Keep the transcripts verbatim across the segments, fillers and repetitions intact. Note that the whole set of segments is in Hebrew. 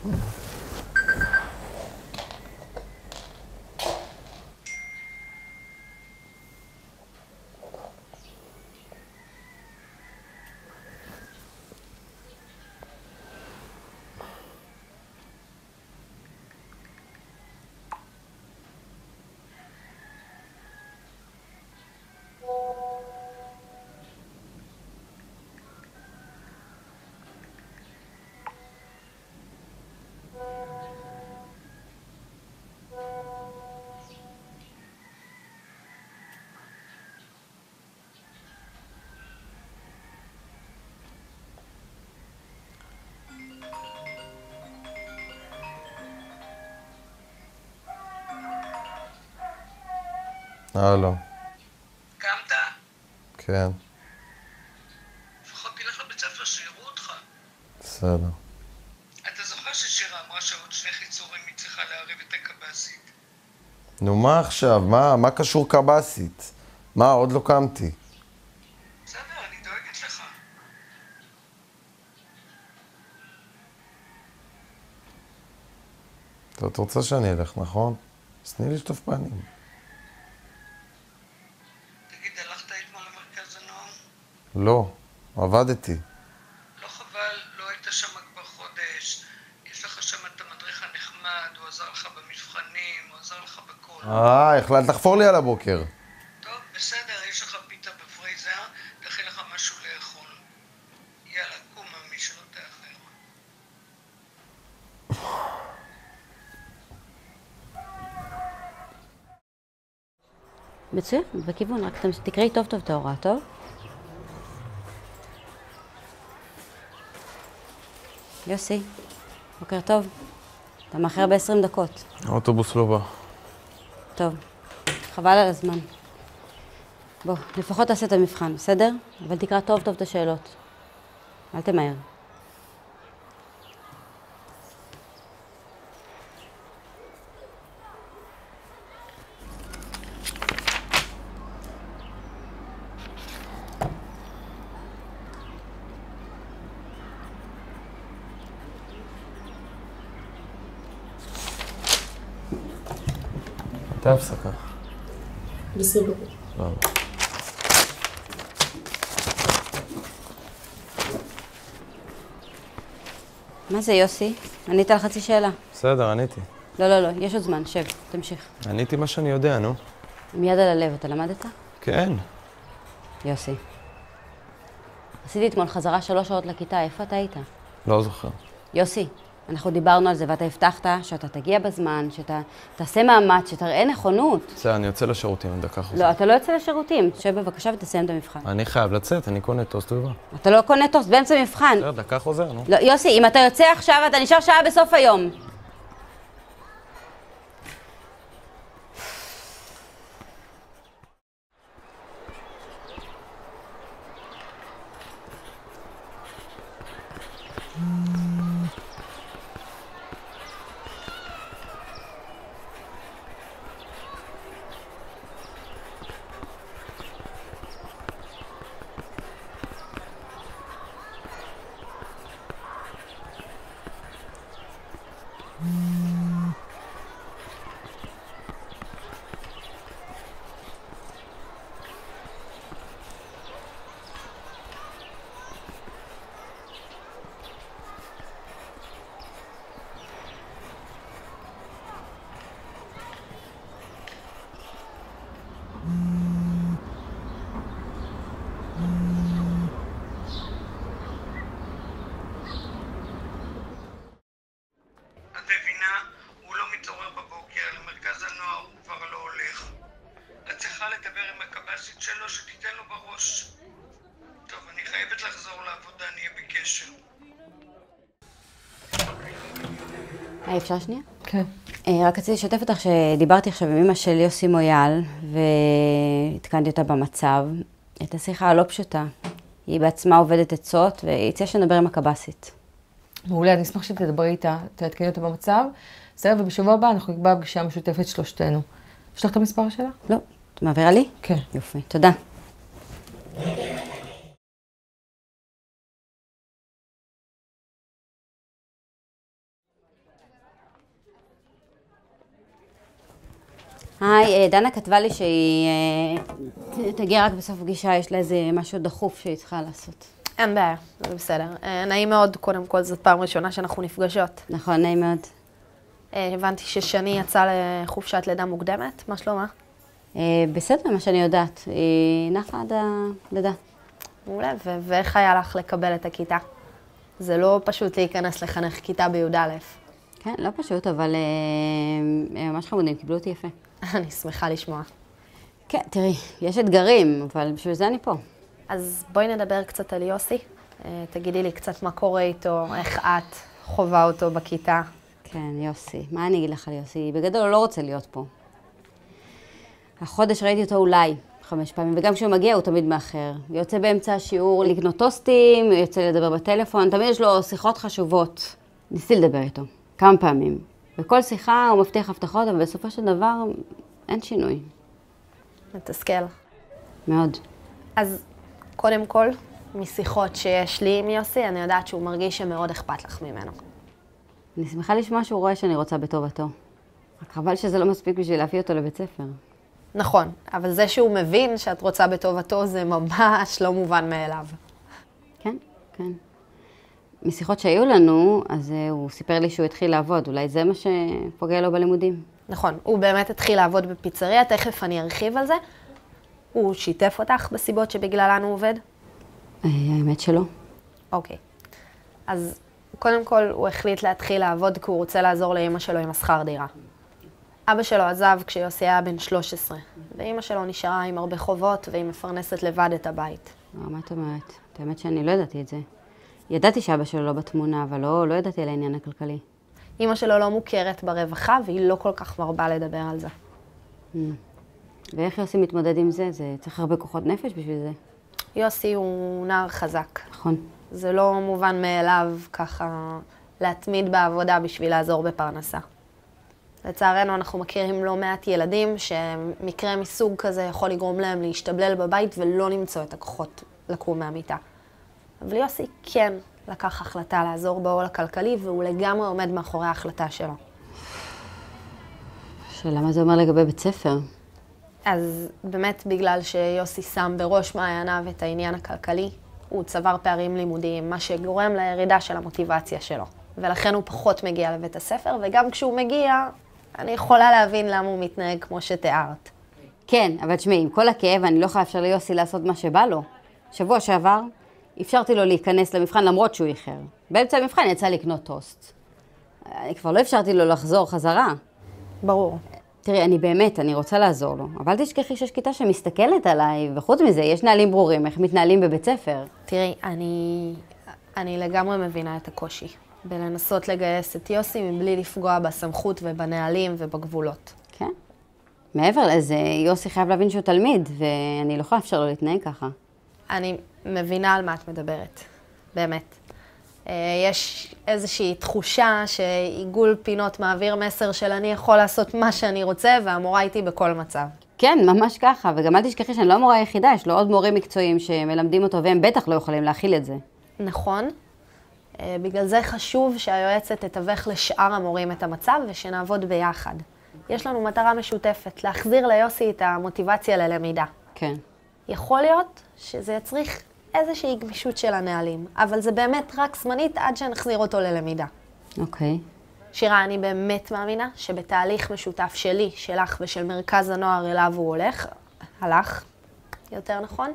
הלו. קמת? כן. לפחות תלך לבית ספר שיראו אותך. בסדר. אתה זוכר ששירה אמרה שעוד שני חיצורים היא צריכה לערב את הקב"סית? נו, מה עכשיו? מה, מה קשור קב"סית? מה, עוד לא קמתי. בסדר, אני דואגת לך. אתה עוד רוצה שאני אלך, נכון? אז תני לי שטוף פנים. תגיד, הלכת אתמול למרכז הנוער? לא, עבדתי. לא חבל, לא היית שם כבר חודש. יש לך שם את המדריך הנחמד, הוא עזר לך במבחנים, הוא עזר לך בכל. אה, החלטת לחפור לי על הבוקר. טוב, בסדר, יש לך פיתה בפרייזר, תכין לך משהו לאכול. יאללה, קום ממי שלא תאחר. מצוין, בכיוון, רק תקראי טוב טוב את ההוראה, טוב? יוסי, בוקר טוב. אתה מאחר ב-עשרים דקות. האוטובוס לא בא. טוב, חבל על הזמן. בוא, לפחות תעשה את המבחן, בסדר? אבל תקרא טוב טוב את השאלות. אל תמהר. מתי הפסקה? בסדר. לא. מה זה, יוסי? ענית על חצי שאלה. בסדר, עניתי. לא, לא, לא, יש עוד זמן, שב, תמשיך. עניתי מה שאני יודע, נו. עם יד על הלב, אתה למדת? כן. יוסי. עשיתי אתמול חזרה שלוש שעות לכיתה, איפה אתה היית? לא זוכר. יוסי, אנחנו דיברנו על זה ואתה הבטחת שאתה תגיע בזמן, שאתה תעשה מאמץ, שתראה נכונות. בסדר, אני יוצא לשירותים, דקה חוזר. לא, אתה לא יוצא לשירותים. שב בבקשה ותסיים את המבחן. אני חייב לצאת, אני קונה טוסט ובא. אתה לא קונה טוסט באמצע מבחן. בסדר, דקה חוזר, נו. לא, יוסי, אם אתה יוצא עכשיו, אתה נשאר שעה בסוף היום. את מבינה? הוא לא מתעורר בבוקר, למרכז הנוער הוא כבר לא הולך. את צריכה לדבר עם הקב"סית שלו שתיתן לו בראש. טוב, אני חייבת לחזור לעבודה, נהיה בקשר. היי, אפשר שנייה? כן. אה, רק רציתי לשתף אותך שדיברתי עכשיו עם אמא של יוסי מויאל, והתקנתי אותה במצב. הייתה שיחה לא פשוטה. היא בעצמה עובדת עצות, והיא הציעה שנדבר עם הקב"סית. מעולה, אני אשמח שתדברי איתה, תעדכני אותה במצב. בסדר, ובשבוע הבא אנחנו נקבע פגישה משותפת שלושתנו. יש לך את המספר שלה? לא, את מעבירה לי? כן. יופי, תודה. היי, דנה כתבה לי שהיא אה, תגיע רק בסוף פגישה, יש לה איזה משהו דחוף שהיא צריכה לעשות. אין בעיה, זה בסדר. אה, נעים מאוד, קודם כל, זאת פעם ראשונה שאנחנו נפגשות. נכון, נעים מאוד. אה, הבנתי ששני יצאה לחופשת לידה מוקדמת, מה שלומה? אה, בסדר, מה שאני יודעת. היא נחה עד הלידה. מעולה, ו- ואיך היה לך לקבל את הכיתה? זה לא פשוט להיכנס לחנך כיתה בי"א. כן, לא פשוט, אבל אה, ממש חמודים, קיבלו אותי יפה. אני שמחה לשמוע. כן, תראי, יש אתגרים, אבל בשביל זה אני פה. אז בואי נדבר קצת על יוסי. אה, תגידי לי קצת מה קורה איתו, איך את חובה אותו בכיתה. כן, יוסי. מה אני אגיד לך על יוסי? בגדול הוא לא רוצה להיות פה. החודש ראיתי אותו אולי חמש פעמים, וגם כשהוא מגיע הוא תמיד מאחר. הוא יוצא באמצע השיעור לקנות טוסטים, הוא יוצא לדבר בטלפון, תמיד יש לו שיחות חשובות. ניסיתי לדבר איתו, כמה פעמים. בכל שיחה הוא מבטיח הבטחות, אבל בסופו של דבר אין שינוי. מתסכל. מאוד. אז קודם כל, משיחות שיש לי עם יוסי, אני יודעת שהוא מרגיש שמאוד אכפת לך ממנו. אני שמחה לשמוע שהוא רואה שאני רוצה בטובתו. רק חבל שזה לא מספיק בשביל להביא אותו לבית ספר. נכון, אבל זה שהוא מבין שאת רוצה בטובתו זה ממש לא מובן מאליו. כן, כן. משיחות שהיו לנו, אז uh, הוא סיפר לי שהוא התחיל לעבוד. אולי זה מה שפוגע לו בלימודים. נכון, הוא באמת התחיל לעבוד בפיצריה, תכף אני ארחיב על זה. הוא שיתף אותך בסיבות שבגללן הוא עובד? Uh, האמת שלא. אוקיי. אז קודם כל הוא החליט להתחיל לעבוד כי הוא רוצה לעזור לאמא שלו עם השכר דירה. אבא שלו עזב כשיוסי היה בן שלוש עשרה, ואמא שלו נשארה עם הרבה חובות והיא מפרנסת לבד את הבית. מה את אומרת? את האמת שאני לא ידעתי את זה. ידעתי שאבא שלו לא בתמונה, אבל לא, לא ידעתי על העניין הכלכלי. אמא שלו לא מוכרת ברווחה והיא לא כל כך מרבה לדבר על זה. Mm. ואיך יוסי מתמודד עם זה? זה צריך הרבה כוחות נפש בשביל זה. יוסי הוא נער חזק. נכון. זה לא מובן מאליו ככה להתמיד בעבודה בשביל לעזור בפרנסה. לצערנו אנחנו מכירים לא מעט ילדים שמקרה מסוג כזה יכול לגרום להם להשתבלל בבית ולא למצוא את הכוחות לקום מהמיטה. אבל יוסי כן לקח החלטה לעזור בעול הכלכלי והוא לגמרי עומד מאחורי ההחלטה שלו. שאלה מה זה אומר לגבי בית ספר? אז באמת בגלל שיוסי שם בראש מעייניו את העניין הכלכלי, הוא צבר פערים לימודיים, מה שגורם לירידה של המוטיבציה שלו. ולכן הוא פחות מגיע לבית הספר, וגם כשהוא מגיע, אני יכולה להבין למה הוא מתנהג כמו שתיארת. כן, אבל תשמעי, עם כל הכאב, אני לא יכולה לאפשר ליוסי לעשות מה שבא לו. שבוע שעבר, אפשרתי לו להיכנס למבחן למרות שהוא איחר. באמצע המבחן יצא לקנות טוסט. אני כבר לא אפשרתי לו לחזור חזרה. ברור. תראי, אני באמת, אני רוצה לעזור לו, אבל תשכחי שיש כיתה שמסתכלת עליי, וחוץ מזה, יש נהלים ברורים, איך מתנהלים בבית ספר. תראי, אני, אני לגמרי מבינה את הקושי, בלנסות לגייס את יוסי מבלי לפגוע בסמכות ובנהלים ובגבולות. כן. מעבר לזה, יוסי חייב להבין שהוא תלמיד, ואני לא יכולה לאפשר לו להתנהג ככה. אני מבינה על מה את מדברת, באמת. יש איזושהי תחושה שעיגול פינות מעביר מסר של אני יכול לעשות מה שאני רוצה, והמורה איתי בכל מצב. כן, ממש ככה, וגם אל תשכחי שאני לא המורה היחידה, יש לו עוד מורים מקצועיים שמלמדים אותו, והם בטח לא יכולים להכיל את זה. נכון. בגלל זה חשוב שהיועצת תתווך לשאר המורים את המצב ושנעבוד ביחד. יש לנו מטרה משותפת, להחזיר ליוסי את המוטיבציה ללמידה. כן. יכול להיות שזה יצריך איזושהי גמישות של הנהלים, אבל זה באמת רק זמנית עד שנחזיר אותו ללמידה. אוקיי. שירה, אני באמת מאמינה שבתהליך משותף שלי, שלך ושל מרכז הנוער אליו הוא הולך, הלך, יותר נכון,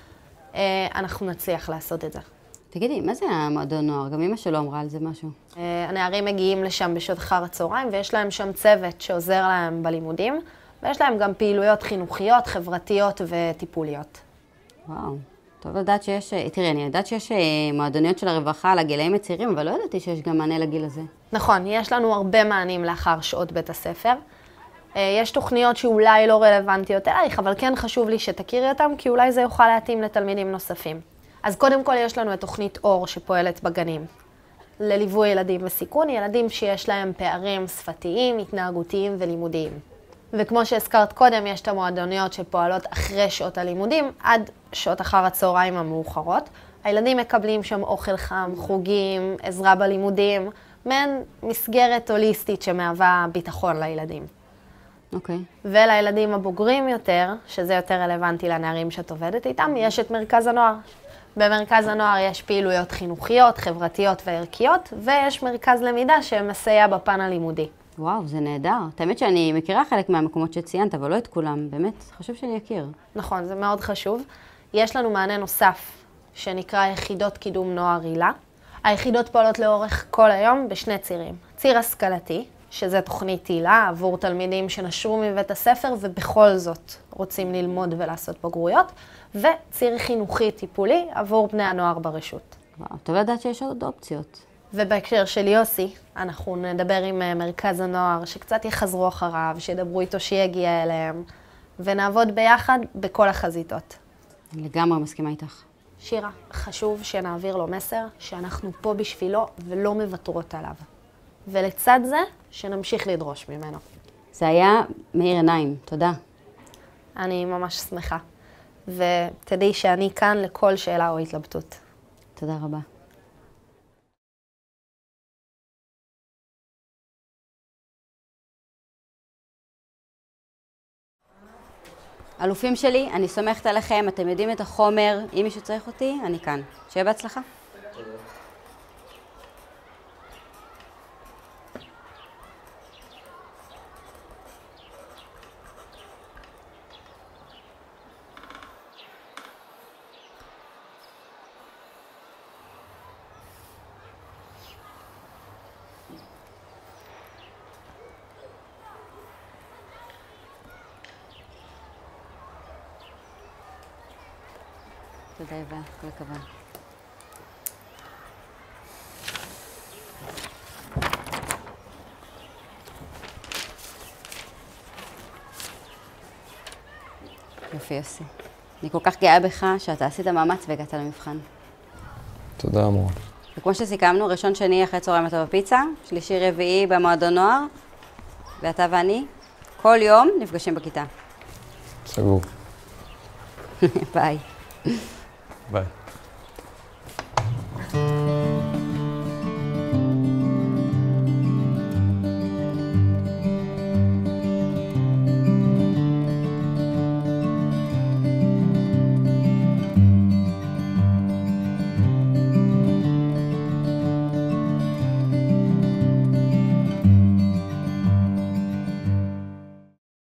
אנחנו נצליח לעשות את זה. תגידי, מה זה המועדון נוער? גם אמא שלו אמרה על זה משהו. הנערים מגיעים לשם בשעות אחר הצהריים, ויש להם שם צוות שעוזר להם בלימודים, ויש להם גם פעילויות חינוכיות, חברתיות וטיפוליות. וואו, טוב לדעת שיש, תראי, אני יודעת שיש מועדוניות של הרווחה לגילאים הצעירים, אבל לא ידעתי שיש גם מענה לגיל הזה. נכון, יש לנו הרבה מענים לאחר שעות בית הספר. יש תוכניות שאולי לא רלוונטיות אלייך, אבל כן חשוב לי שתכירי אותם, כי אולי זה יוכל להתאים לתלמידים נוספים. אז קודם כל יש לנו את תוכנית אור שפועלת בגנים. לליווי ילדים בסיכון, ילדים שיש להם פערים שפתיים, התנהגותיים ולימודיים. וכמו שהזכרת קודם, יש את המועדוניות שפועלות אחרי שעות הלימודים, עד שעות אחר הצהריים המאוחרות. הילדים מקבלים שם אוכל חם, חוגים, עזרה בלימודים, מעין מסגרת הוליסטית שמהווה ביטחון לילדים. אוקיי. ולילדים הבוגרים יותר, שזה יותר רלוונטי לנערים שאת עובדת איתם, יש את מרכז הנוער. במרכז הנוער יש פעילויות חינוכיות, חברתיות וערכיות, ויש מרכז למידה שמסייע בפן הלימודי. וואו, זה נהדר. האמת שאני מכירה חלק מהמקומות שציינת, אבל לא את כולם. באמת, חשוב שאני אכיר. נכון, זה מאוד חשוב. יש לנו מענה נוסף, שנקרא יחידות קידום נוער הילה. היחידות פועלות לאורך כל היום בשני צירים. ציר השכלתי, שזה תוכנית הילה עבור תלמידים שנשרו מבית הספר ובכל זאת רוצים ללמוד ולעשות בגרויות, וציר חינוכי טיפולי עבור בני הנוער ברשות. וואו, טוב לדעת שיש עוד אופציות. ובהקשר של יוסי, אנחנו נדבר עם מרכז הנוער שקצת יחזרו אחריו, שידברו איתו שיגיע אליהם, ונעבוד ביחד בכל החזיתות. אני לגמרי מסכימה איתך. שירה, חשוב שנעביר לו מסר שאנחנו פה בשבילו ולא מוותרות עליו. ולצד זה, שנמשיך לדרוש ממנו. זה היה מאיר עיניים, תודה. אני ממש שמחה. ותדעי שאני כאן לכל שאלה או התלבטות. תודה רבה. אלופים שלי, אני סומכת עליכם, אתם יודעים את החומר, אם מישהו צריך אותי, אני כאן. שיהיה בהצלחה. תודה יבה, כל הכבוד. יופי יוסי. אני כל כך גאה בך שאתה עשית מאמץ והגעת למבחן. תודה אמורה. וכמו שסיכמנו, ראשון שני אחרי צהריים אתה בפיצה, שלישי רביעי במועדון נוער, ואתה ואני כל יום נפגשים בכיתה. סגור. ביי. ביי.